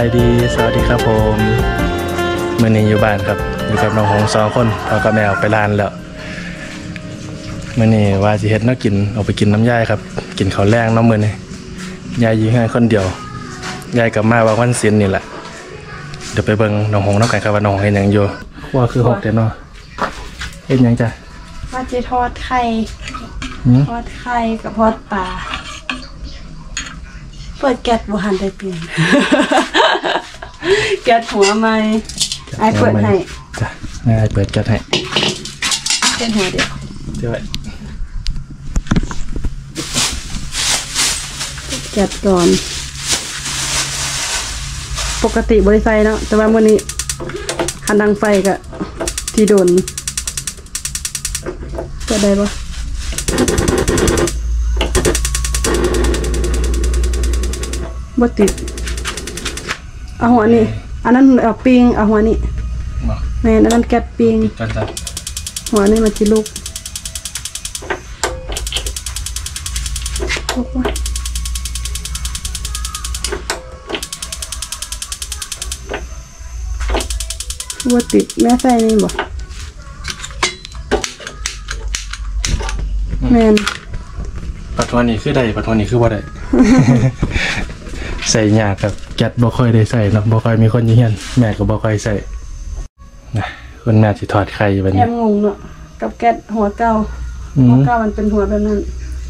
ายดีสวัสดีครับผมมื้อนี้อยู่บ้านครับอยู่กับน้องหง2 คนพ่อกับแม่ออกไปร้านแล้วมื้อนี้ว่าสิเฮ็ดแนวกินออกไปกินน้ำยายครับกินข้าวแรงน้ำมื้อนี้ยายอยู่ให้คนเดียวยายกลับมาว่าวันศิลป์นี่แหละเดี๋ยวไปเบิ่งน้องหงน้ำกันครับว่าน้องหงเฮ็ดหยังอยู่ว่าคือ6เด้อเนาะเฮ็ดหยังจ้ะว่าจะทอดไข่กับทอดปลาเปิดแก๊สบ่หันได้เปลี่ยน แก๊สหัวใหม่ไอ้เปิดให้จ้ะไอ้เปิดแก๊สให้เป็นหัวเดียวไว้แก๊สก่อนปกติบริไฟเนาะแต่ว่ามื้อนี้คันดังไฟก็ที่โดนเปิดได้ปะบ่ติดเอาหัวนี่อันนั้นเอาปิ้งเอาหัวนี่แม่นอันนั้นแก๊สปิ้งหัวนี่มันจิลุกบ่ติดแม่ใส่นี่บ่แม่นปัดวันนี้คือได้ปัดวันนี้คือบ่ได้ ใส่ยากครับแก๊สบ่ค่อยได้ใส่เนาะบ่ค่อยมีคนอยู่เฮียนแม่ก็บ่ค่อยใส่นะคุณแม่สิทอดไข่บัดนี้แอมงงเนาะกับแก๊สหัวเก่ามันเป็นหัวแบบนั้น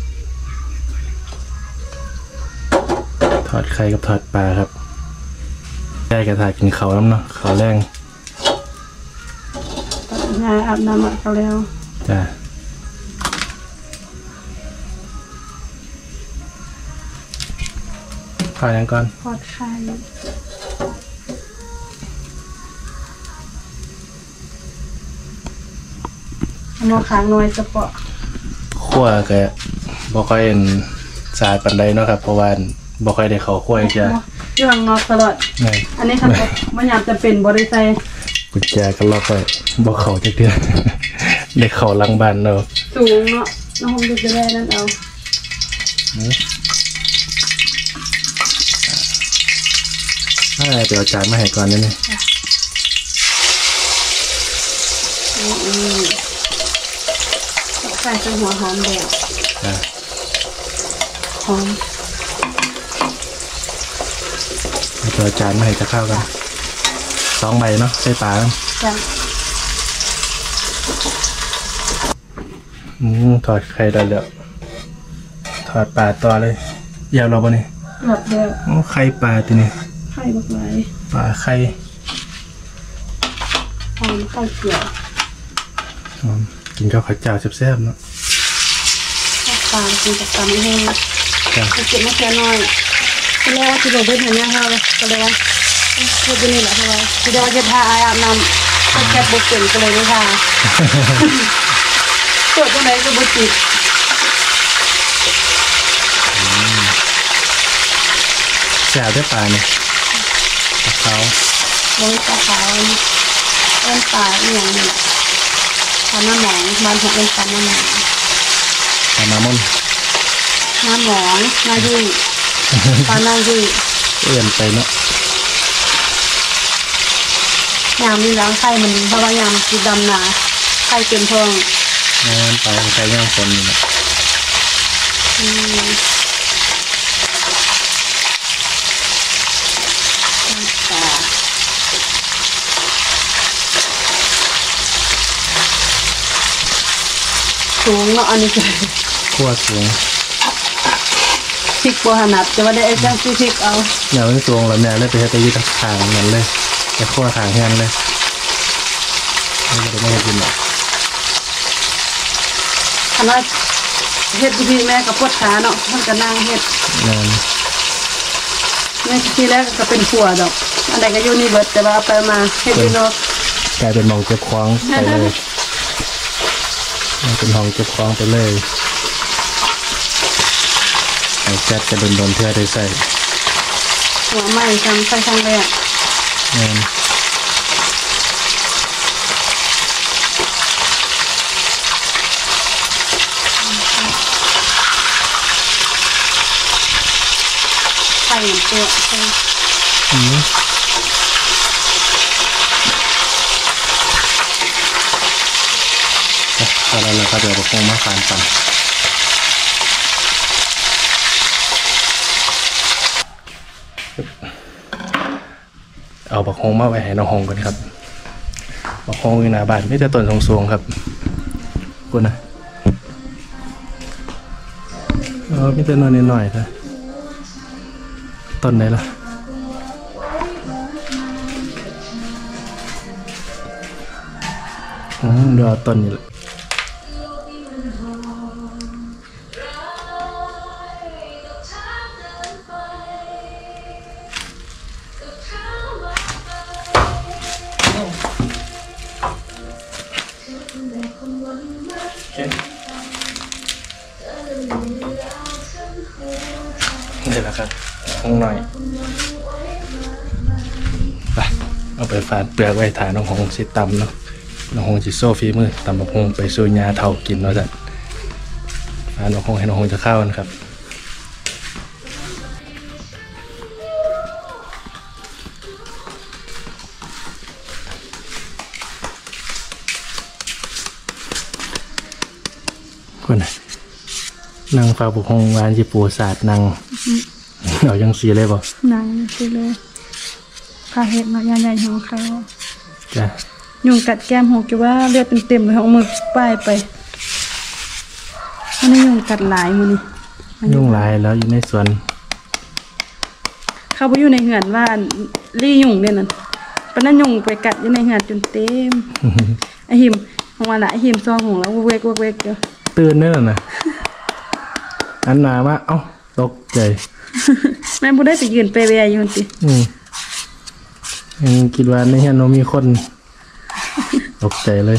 ทอดไข่กับทอดปลาครับได้กระถากินข้าวน้ำเนาะข้าวแรงอาบน้ำเขาแล้วจ้ะทอดยังก่อนทอดไข่หม้อค้างน้อยจะเปาะคั่วก็บ่ค่อยเห็นสายปานใดเนาะครับเพราะว่าบ่ค่อยได้เข้าคั่วจ้ะอยู่ข้างนอกตลอดอันนี้ครับมันอยากจะเป็นบริษัทกุญแจก็ล็อกไว้บ่เข้าจักเทื่อได้เข้าหลังบ้านเนาะสูงเนาะน้องจะได้นั่นเอาเดี๋ยวจานมาให้ก่อนนิดนึงใส่เป็นหัวหอมแดงหอมเดี๋ยวจานมาให้จะเข้ากัน2 ใบเนาะใส่ปลาจ้ะทอดไข่ได้แล้วทอดปลาต่อเลยยาวเราปะนี่หมดแล้วไข่ปลาทีนี้ไข่บักไหลปลาไข่หอมข้าวเกี่ยวกินข้าวผัดจ่าแซ่บๆเนาะปลากินกับตำแห้งจะเก็บมาแค่น้อยก็เรียกว่าที่เราเพิ่งเห็นเนี่ยค่ะก็เลยว่าเพื่อนนี่แหละใช่ไหมที่เรียกว่าจะทาอาบน้ำก็แค่บุกเก่งก็เลยไม่ทาตรวจตรงไหนก็บุกติดแซ่บได้ปลาเนี่ยปลาขาวปลาขาวเป็นปลาอย่างนี้ปลาหน้าหมองบ้านผมเป็นปลาหน้าหมองปลาหน้ามนหน้าหมองหน้ายุ่ยปลาหน้ายุ่ยเอื่อนไปเนาะยามนี้ล้างไข่มันเพราะว่ายามคือดำนาไข่เต็มท้องปลาไข่ย่างคนนี่แหละสูงเนาะอันนี้คือขั้วสูงพริกบัวหันัดจะว่าได้ไอ้จ้างซื้อพริกเอาแนวนี้สูงแล้วแนวเลยไปให้ไปยืดทางนั่นเลยไปขั้วทางแห้งเลยไม่ได้กินหรอกขนาดเฮ็ดพี่แม่กับปวดขาเนาะมันก็นั่งเฮ็ดแม่ทีแรกก็เป็นขัวดอกอันใดก็อยู่นี่เบิดแต่ว่าไปมาเฮ็ดอยู่เนาะกลายเป็นมองเจ็บคว้างไปเลยเป็นห้องเก็บของไปเลยแจ๊ดจะโดนเพื่อได้ใส่หัวใหม่ทำใส่ครั้งแรกไข่ตัวใช่ก็แล้วเราก็เดี๋ยวคงมาฝานปั่นเอาบักฮงมาไว้ให้น้องฮงกันครับบักฮงอยู่หน้าบ้านไม่แต่ต้นสูงๆครับคุณนะไม่แต่น้อยหน่อยๆนะต้นไหนล่ะเดี๋ยวต้นนี้แหละนี่แหละครับห้องหน่อยไปเอาไปฝานเปลือกไว้ถ่ายน้องหงสิตำเนาะน้องหงสิโซ่ฝีมือตำบักฮงไปสู่ยาเท่ากินเนาะจ้ะฝานน้องหงให้น้องหงจะเข้ากันครับคนน่ะนางฟ้าบุกฮงวานจีปูศาสตร์นางเอายังสีเลยบ่นางสิเลยพาเห็ดเนาะยาใหญ่ของเขาจ้ะยุงกัดแก้มหกจะว่าเลือดเต็มๆเลยเอามือป้ายไปอันนี้ยุงกัดหลายมือนี่ยุ่งหลายแล้วอยู่ในสวนเข้าไปอยู่ในเหือนว่ารี่ยุงเนี่ยนั่นปะนั้นยุงไปกัดอยู่ในเหือนจนเต็มไอหิมของมันละไอหิมซองของแล้วเวกเดี๋ยวตื่นนี่แหละนะอันหนามาเอ้าตกใจแม่พูดได้ไปยืนไปเวียอยู่สิยังคิดว่าในเฮียนมีคนตกใจเลย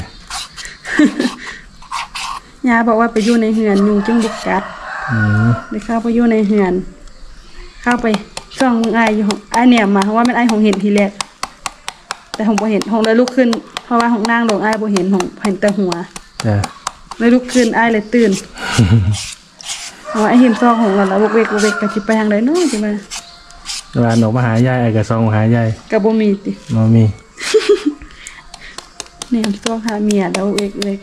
ยาบอกว่าไปอยู่ในเหือนยุงจึงบุกกัดเดี๋ยวเข้าไปอยู่ในเหือน เข้าไปช่องมึงไออยู่ของไอเนี่ยมาเพราะว่ามันไอของเห็นทีแรกแต่ของบ่เห็นของเลยลุกขึ้นเพราะว่าของนางลงไอบ่เห็นของเห็นแต่หัวจ้ะเลยลุกขึ้นไอเลยตื่นเพราะว่าไอหิมซองของเราแล้วเวกกับจิไปทางใดเนาะจิมาวานออกมาหายายไอ้กระซองมาหายายกับบ่มีติมามีเนี่ยซองหาเมียแล้วเวก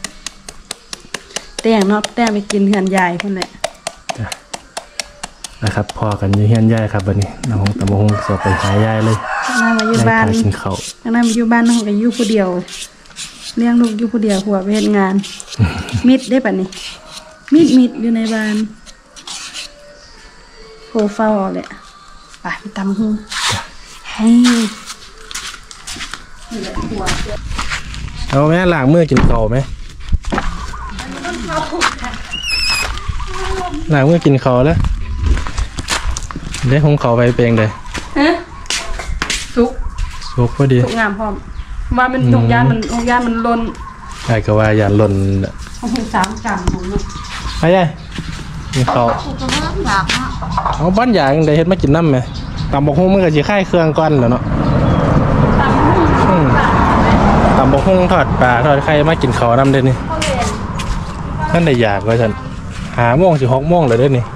แต่งเนาะแต่งไปกินเหือนยายพุ่นแหละจ้ะนะครับพอกันอยู่เฮียนยายครับวันนี้น้องหงตะบงสอบไปหายายเลยน้ามาอยู่บ้านได้กินข้าวน้ามาอยู่บ้านน้องก็อยู่ผู้เดียวเลี้ยงลูกอยู่ผู้เดียวหัวไปเฮ็ดงาน มิดได้ปะนี่มิดอยู่ในบ้านโหเฝ้าเอาแหละไปตำหูให้เอาแม่ล้างมือกินข้าวไหมล้างมือกินข้าวแล้วได้หงข้าวไปเปลงเลยฮะสุกสุกพอดีสุกงามพร้อมว่ามันหงยานมันล้นไอ้ก็ว่าอย่าหล่นของหู3 กรัมของลูกไปยัยกินข้าวเอาบ้านอย่างได้เฮ็ดมากินน้ำไหมตำบกหุ่งมันก็จะค่ายเครื่องก่อนแล้วเนาะตำหูตำบกหุ่งทอดปลาทอดไข่มากินข้าวน้ำเด้นี่ข้าวเหนียวนั่นได้อยากว่าฉัน5 โมงสิ6 โมงเลยเด้นี่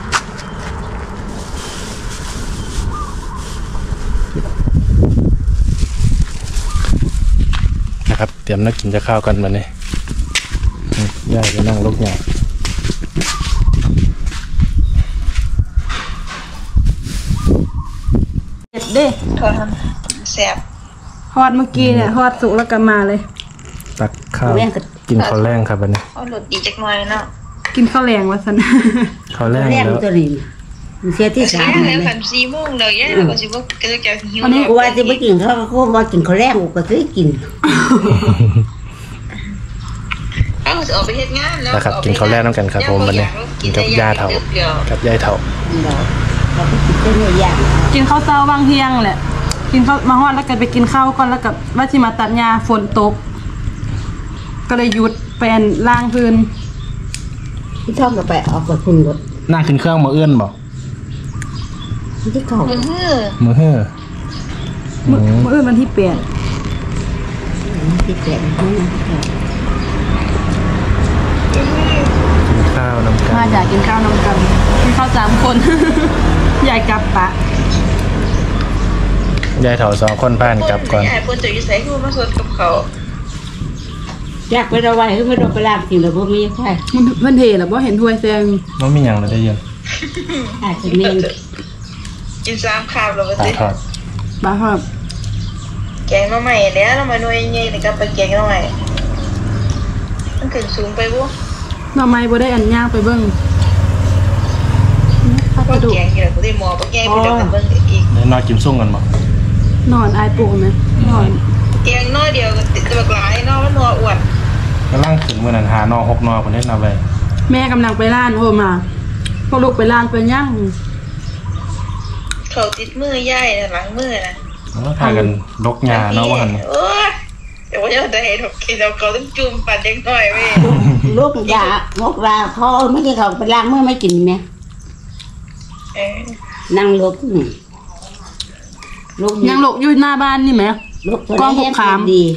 นะครับเตรียมนักกินจะข้าวกันมาเนี่ยย่ายไปนั่งลกใหญ่เด็ดเด้ทอดทำแซ่บทอดเมื่อกี้เนี่ยทอดสุกแล้วก็มาเลยตักข้าวกินข้าวแรงครับวันนี้เอาหลุดอีกจักหน่อยเนาะกินข้าวแรงวะสันข้าวแรงแรกแล้วตัวนี้มันเสียที่เสีสาย มแล้วกัน4 โมงเลยย่าเราก็สิบ่เกิดจากหิวกูว่าจะไปกินข้าวเขาบอกกินข้าวแรกกูก็ซื้อกินเอาสิออกไปเฮ็ดงานแล้วนะครับกินข้าวแรงน้ำกันครับผมวันนี้กินกับย่าเถากับยายเถาเราไปกินเส้นเนื้อย่างกินข้าวเช้าบางเที่ยงแหละ กินข้าวมาฮอดแล้วก็ไปกินข้าวก่อนแล้วก็ว่าสิมาตัดหญ้าฝนตก ก็เลยหยุดแปลนล้างพื้นที่ชอบก็ไปเอาไปคุณรถหน้าขึ้นเครื่องมาเอื้อนบอกที่เขามื้อมือเฮ้อมื้ออื่นวันที่8 ที่แก่ที่นั่นกินข้าวน้ำกันมาอยากกินข้าวนำกันกินข้าว3 คน ยายกับปะยายเถา2 คนบ้านกลับก่อนให้เพิ่นจะอยู่ไสคือมาสดกับเขาอยากไปเอาไว้คือไม่ต้องไปล้างกินแล้วบ่มีใครมันเพิ่นเทแล้วบ่เห็นถ้วยแซงมันมีอย่างเลยได้ยินอาจจะมีกิน3คาบแล้วปลาสิทอดบ้าครับแกงมาใหม่แล้วเรามาหน่วยใหญ่นี่ก็ไปแกงหน่อยมันขึ้นสูงไปบ่หน่อไม้บ่ได้อันย่างไปเบิ่งพับ่สดุแกงนี่แหละบ่ได้หมอบ่แกงไปเดี๋ยวกันเบิ่งอีกเดี๋ยวนอนกินซุ่งกันบ่นอนอายปูไหมนอนแกงน้อยเดียวก็ติดตัวหลายเนาะมันนัวอ้วนกำลังถึงมื้อนั้นหานอ6นอคนนี้เอาไปแม่กำลังไปร้านโทรมาพวกลูกไปร้านไปย่างเขาติดมือย่ายหลังมือนะแล้วพากันลกหญ้าเนาะว่าหั่นโอ้ยเดี๋ยวว่าจะเห็นกินเราเขาต้องจุ่มปัดเด็กหน่อยเว้ยลูกยางกว่าเขาไม่ได้เขาไปล้างมือไม่กินไหมเออนั่งลูกลูกยังหลกอยู่หน้าบ้านนี่ไหมลูกกล้องหกขามดี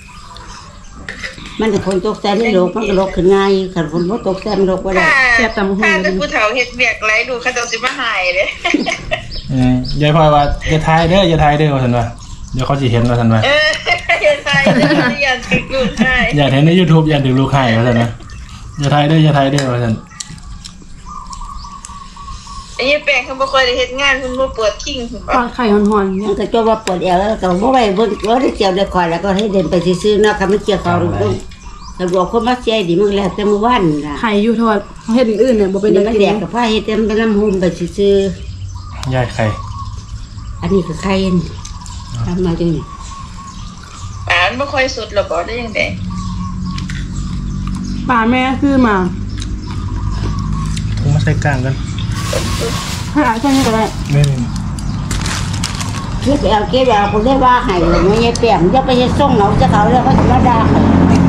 มันจะคนตกใจในโลกมันก็โลกขึ้นง่ายขันคนบ่ตกใจมันโลกบ่ได้ถ้าแต่ผู้เฒ่าเฮ็ดเบียกไรดูเขาจะสิมาหายเลยยายพลอยว่าอย่าทายเด้ออย่าทายเด้อว่าซั่นว่าเดี๋ยวเขาสิเห็นว่าซั่นว่าเออเฮ็ดไทยยันถึงลูกไทยอยากเห็นใน YouTube อยากถึงลูกให้ว่าซั่นนะอย่าทายเด้ออย่าทายเด้อว่าซั่นไอ้แป้งเขาบ่ค่อยได้เฮ็ดงานเพิ่นบ่ปวดทิ้งเพิ่นทอดไข่ห่อนๆเนี่มัยนก็จะว่าปวดเอวแล้วก็บ่ไปบ่ได้เจียวได้คอยแล้วก็ให้เดินไปซื้อๆเนาะคันมันเจียวเขาลูกสะดวกคนมาเจียดีมันแล้วแต่มื้อวันน่ะไข่อยู่ทอดเฮ็ดอื่นเนี่ยบ่เป็นเป็นได้น้ำกิแดนงกับผ้าเฮ็ดเต็มเป็นน้ำหุ่มไปซื้อยายไข่ๆอันนี้คือไข่นี่ทำมาจังนี่ป่านบ่ค่อยสุดหรอกบ่ได้จังได๋ป่าแม่ซื้อมาผมมาใส่กลางกันให้อาใช่นี่ก็ได้ไม่เก็บเอาคนได้ว่าให้เลยไม่ใช่แป้งจะไปเฮ็ดส่งเอาจะเขาแล้วก็สิมาด่าเขา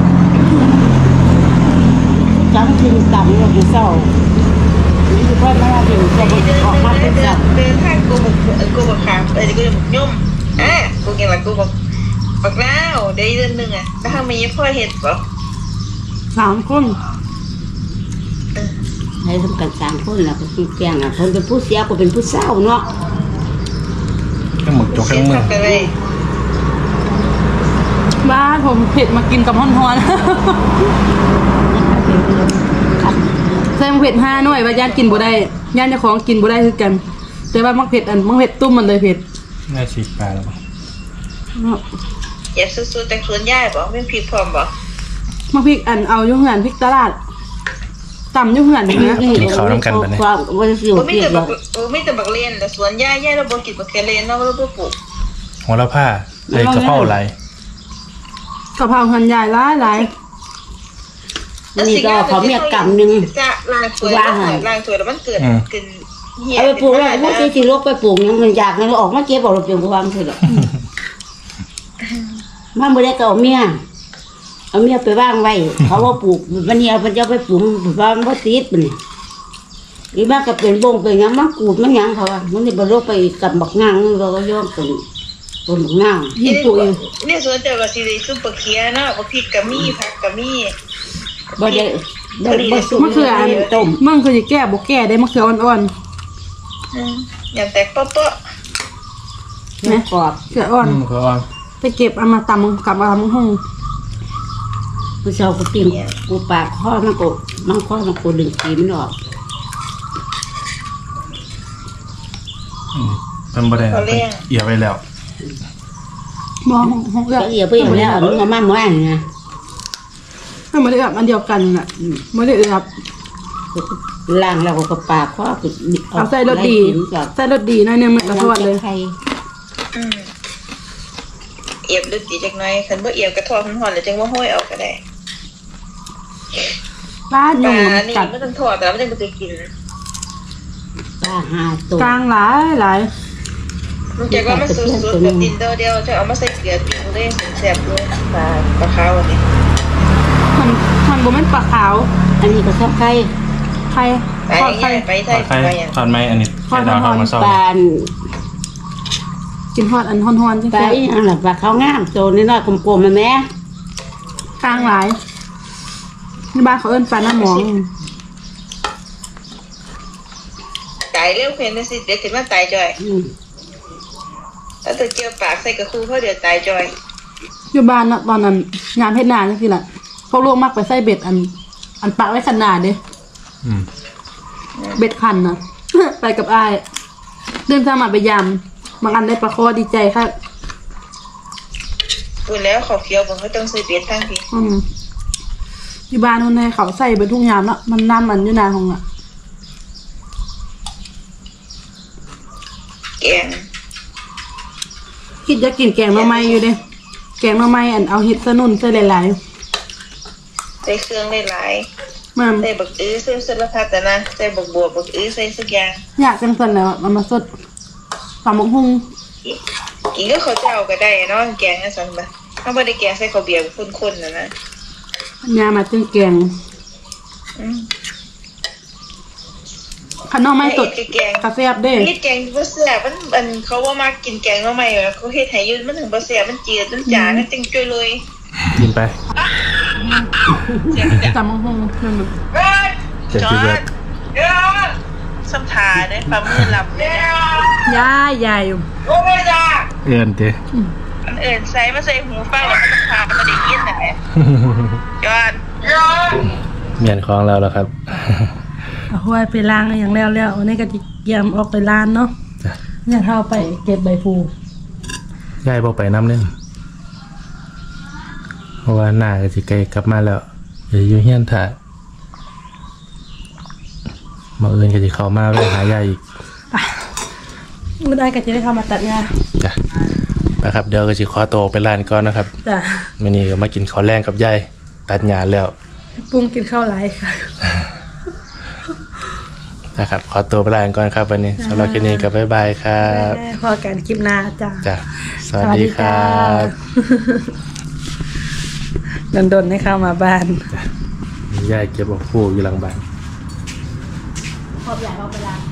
จังกินตังค์อยู่เศร้านี่คือพ่อมาถึงจะบ่ออกมาเป็นเศร้าเดินทางกูบ่ขาเอ้ยกูจะบ่ย่อมกูกินละกูบ่บักนาวได้เดือนนึงถ้ามีพ่อเฮ็ดบ่ 3 คนให้ทำกัน3คนแล้วก็สิแป้งคนเป็นผู้เสียก็เป็นผู้เศร้าเนาะเครื่องหมึกจกเครื่องมือไปเลยบ้านผมเผ็ดมากินกับห่อนๆใส่เผ็ด5หน่วยว่าญาติกินบ่ได้ญาติเจ้าของกินบ่ได้คือกัน แต่ว่ามักเผ็ดมักเผ็ดตุ้มมันเลยเผ็ดได้ฉีกปลาแล้วป่ะอย่าสู้ๆแต่สวนยายบ่แม่นพริกพร้อมบ่มักพริกเอาอยู่เหือนพริกตลาดต่ำอยู่เหือนนี่นะความบ่ได้อยู่บ่มีเพียแต่งบักเล่นแต่สวนยายเราบ่กินบักเล่นเนาะเราบ่ปลูกหัวละผ้าไอ้กระเพราไหลกะเพราหันใหญ่หลายนี่ก็เขาเมียกำนึงจะล้างถ้วยแล้วมันเกิดเหี้ยเอาไปปลูกแล้วพวกที่ลกไปปลูกยังมันอยากให้ออกมาเก็บเอาเราเปลี่ยนความสิหรอกมันบ่ได้ก็เอาเมียไปวางไว้เขาว่าปลูกวันนี้เอาไปจะไปปลูกว่ามันบ่ติดมันอีบ้าก็เป็นบงเป็นหยังมันกูดมันหยังเขาว่ามันสิบ่ลกไปกับบักนางเราก็ย่อมเป็นต้นบักนางๆหินปุ๋ยนี่สวนเจ้าก็สิได้ซุปเปอร์เคียเนาะบ่พริกก็มีผักก็มีบ่ได้บ่สุกมะเขือต้มมันคือสิแก้บ่แก้ได้มะเขืออ่อนอย่างแตกเปาะแม่กรอบๆเขืออ่อนก็ว่าไปเก็บเอามาตำกับเอามาหุงผู้ชาวก็ปิ้งกูปากข้อมันก็มันข้อมันก็ดึงขีมันออกเป็นบ่ได้เอียไว้แล้วบ่หุงเอือกก็เอียไปอยู่แล้วมันก็มาหมู่อันนะให้มันได้แบบอันเดียวกันน่ะบ่ได้เอือบล้างแล้วก็ปากข้อก็เอาใส่รสดีใส่รสดีหน่อยนึงมันก็ทอดเลยเอียบดึกดีจักหน่อยคันบ่เอียบกระทอดฮ้อนๆแล้วจังว่าห้อยออกก็ได้บ้านปยุลาง นี่กัดมันต้องทอดแต่มันจังบ่ได้กินปลาหาตัวกลางหลายมันจะว่ามันสุดๆกับดินเดียวจะเอามาใส่เกลือปิ้งเลยแซ่บเลยปลาขาวอันนี้มันบ่แม่นปลาขาวอันนี้ก็ชอบไข่ไข่ทอดไข่ไปไททอย ดไข่ไปอย่างทอดไหมอันนี้ไข่ดาวทอดมาเศร้าปลากินทอดอันฮ้อนๆจังปลาซี่อีหยังล่ะปลาข้าวงามตัวน้อยๆกลมๆแม่กลางหลายนี่บ้านเขาเอิ้นปลาหน้าหมองตายเร็วเพิ่นสิเดี๋ยวสิมาตายจ่อยถ้าตัวเกี่ยวปากใส่กระคูเขาเดี๋ยวตายจ่อยอยู่บ้านน่ะตอนนั้นงานเฮ็ดนาจังซี่ล่ะเขาลวกมากไปใส่เบ็ดอันปักไว้ขนาดเด้อืมเบ็ดคันนะ ไปกับอ้ายเดินทางมาไปยำบางอันได้ปลาคอดีใจค่ะพูดแล้วขอเคี้ยวผมก็ต้องซื้อเบียดทั้งทีที่บ้านนู่นให้เขาใส่ไปทุกยามแล้วมันน้ำมันอยู่นานของอ่ะแกงคิดจะกินแกงหน่อไม้อยู่เด้แกงหน่อไม้อันเอาเห็ดสนุ่นใส่หลายใส่เครื่องหลายๆมันๆใส่บักอื้อใส่สารพัดแต่นะใส่บักบัวบักอื้อใส่สักอย่างอยากจังสันแล้วมันมาสดสามมกฮุงกินก็เขาวเจ้าก็ได้เนาะแกงนั่นสันบะถ้าไม่ได้แกงใส่ข้าวเบียร์ข้นๆนะยามาจึงแกงอืมขนมไม้สดแกงกาแฟบเด้เฮ็ดแกงบ่แซ่บมันเขาว่ามากินแกงเนาะไหมเขาเฮ็ดให้อยู่มันถึงบ่แซ่บมันจืดมันจางมันจังจ้อยเลยกินไปสามมกฮุงนั่นน่ะเจ็บที่เบิดสัมทาเด้ปลามือหลับเด้ยายยายอยู่เอื้อนเด้อันอื่นใส่มาใส่หูฟังแล้วมันพามาได้ยินน่ะแหละยอดเมียนของเราแล้วครับเอาห้วยไปล้างอย่างแล้วอันนี้ก็จะเยี่ยมออกไปล้านเนาะจ้ะเนี่ยเท่าไปเก็บใบพลูยายบอกไปน้ำเล่นเพราะว่าหน้าก็สิไกลกลับมาแล้วเดี๋ยวอยู่เฮียนถ่ามาเอินก็สิเข้ามาไปหายายอีกไม่ได้ก็จะได้เข้ามาตัดงานจ้ะไปครับเดี๋ยวก็สิขอตัวไปร้านก่อนนะครับจ้ะมื้อนี้ก็มากินข้าวแรงกับยายตัดหญ้าแล้วปรุงกินข้าวไรค่ะนะครับขอตัวไปร้านก่อนครับวันนี้สำหรับคลิปนี้ก็บ๊ายบายครับพอกันคลิปหน้าจ้ะจ้ะสวัสดีครับดนๆให้เข้ามาบ้านยายเก็บบอกผู้อยู่หลังบ้านขอบอยากเอาไปล้าง